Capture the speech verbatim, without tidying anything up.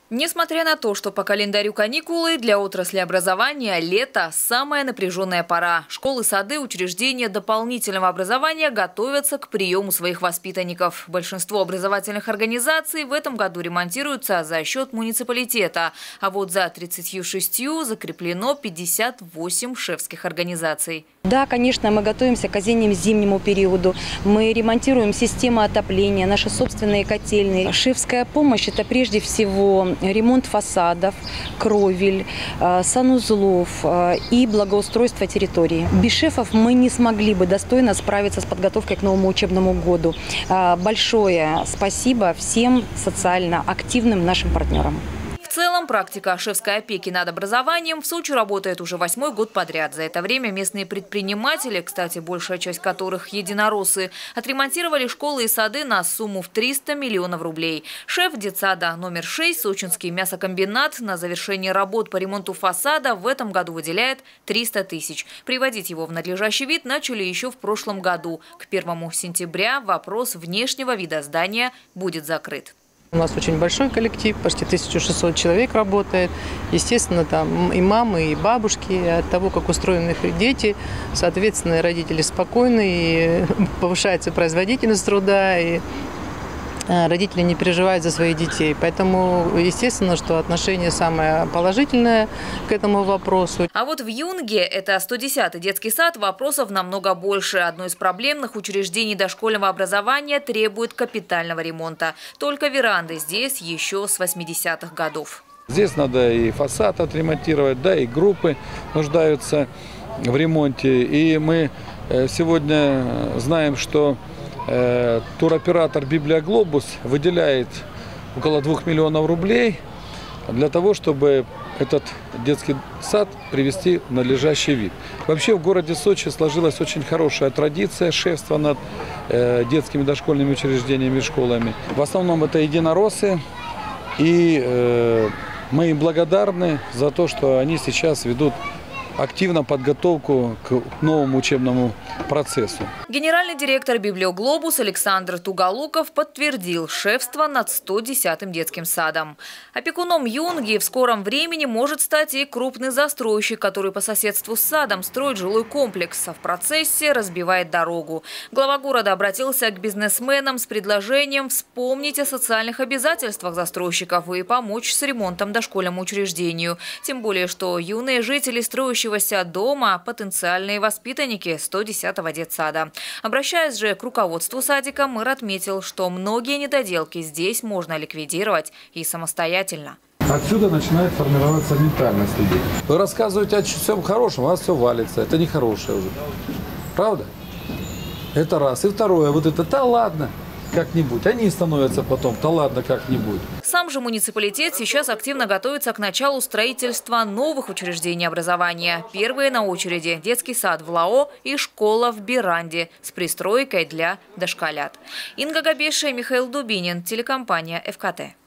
Несмотря на то, что по календарю каникулы, для отрасли образования лето – самая напряженная пора. Школы, сады, учреждения дополнительного образования готовятся к приему своих воспитанников. Большинство образовательных организаций в этом году ремонтируются за счет муниципалитета. А вот за тридцатью шестью закреплено пятьдесят восемь шефских организаций. Да, конечно, мы готовимся к осенне-зимнему периоду. Мы ремонтируем систему отопления, наши собственные котельные. Шефская помощь – это прежде всего ремонт фасадов, кровель, санузлов и благоустройство территории. Без шефов мы не смогли бы достойно справиться с подготовкой к новому учебному году. Большое спасибо всем социально активным нашим партнерам. В целом, практика шефской опеки над образованием в Сочи работает уже восьмой год подряд. За это время местные предприниматели, кстати, большая часть которых единороссы, отремонтировали школы и сады на сумму в триста миллионов рублей. Шеф детсада номер шесть, Сочинский мясокомбинат, на завершение работ по ремонту фасада в этом году выделяет триста тысяч. Приводить его в надлежащий вид начали еще в прошлом году. К первому сентября вопрос внешнего вида здания будет закрыт. У нас очень большой коллектив, почти тысяча шестьсот человек работает. Естественно, там и мамы, и бабушки, и от того, как устроены их дети. Соответственно, родители спокойны, и повышается производительность труда, и родители не переживают за своих детей. Поэтому, естественно, что отношение самое положительное к этому вопросу. А вот в Юнге, это сто десятый детский сад, вопросов намного больше. Одно из проблемных учреждений дошкольного образования требует капитального ремонта. Только веранды здесь еще с восьмидесятых годов. Здесь надо и фасад отремонтировать, да, и группы нуждаются в ремонте. И мы сегодня знаем, что туроператор «Библиоглобус» выделяет около двух миллионов рублей для того, чтобы этот детский сад привести в надлежащий вид. Вообще в городе Сочи сложилась очень хорошая традиция шефства над детскими дошкольными учреждениями и школами. В основном это единороссы, и мы им благодарны за то, что они сейчас ведут активно подготовку к новому учебному процессу. Генеральный директор «Библиоглобус» Александр Туголуков подтвердил шефство над сто десятым детским садом. Опекуном Юнги в скором времени может стать и крупный застройщик, который по соседству с садом строит жилой комплекс, а в процессе разбивает дорогу. Глава города обратился к бизнесменам с предложением вспомнить о социальных обязательствах застройщиков и помочь с ремонтом дошкольному учреждению. Тем более, что юные жители строящего дома – потенциальные воспитанники сто десятого детсада. Обращаясь же к руководству садика, мэр отметил, что многие недоделки здесь можно ликвидировать и самостоятельно. Отсюда начинает формироваться ментальность людей. Вы рассказываете о всем хорошем, у вас все валится. Это нехорошее уже. Правда? Это раз. И второе, вот это, да ладно, как-нибудь. Они становятся потом, да ладно, как-нибудь. Сам же муниципалитет сейчас активно готовится к началу строительства новых учреждений образования. Первые на очереди – детский сад в Лао и школа в Биранде с пристройкой для дошколят. Инга Габеша и Михаил Дубинин, телекомпания эф ка тэ.